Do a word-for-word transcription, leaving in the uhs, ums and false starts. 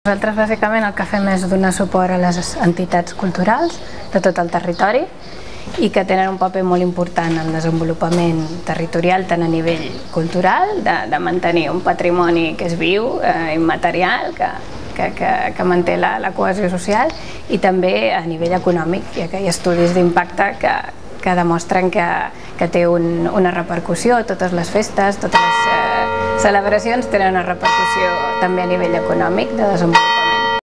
Nosaltres bàsicament el que fem és donar suport a les entitats culturals de tot el territori i que tenen un paper molt important en el desenvolupament territorial, tant a nivell cultural, de, de mantenir un patrimoni que és viu, eh, immaterial, que, que, que, que manté la, la cohesió social, i també a nivell econòmic, ja que hi ha estudis d'impacte que, que demostren que, que té un, una repercussió. Totes les festes, totes les eh, celebracions tenen una repercussió també a nivell econòmic de desenvolupament.